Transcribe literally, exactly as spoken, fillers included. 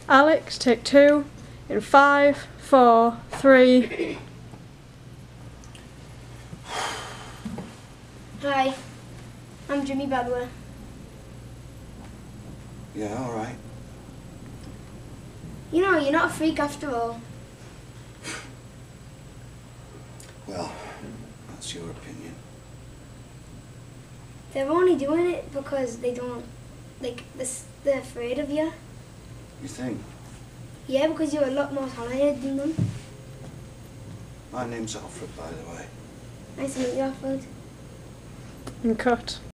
Alex, take two. In five, four, three. Hi, I'm Jimmy Badwer. Yeah, all right. You know, you're not a freak after all. Well, that's your opinion. They're only doing it because they don't, like, they're afraid of you. You think? Yeah, because you're a lot more talented than them. My name's Alfred, by the way. Nice to meet you, Alfred. And cut.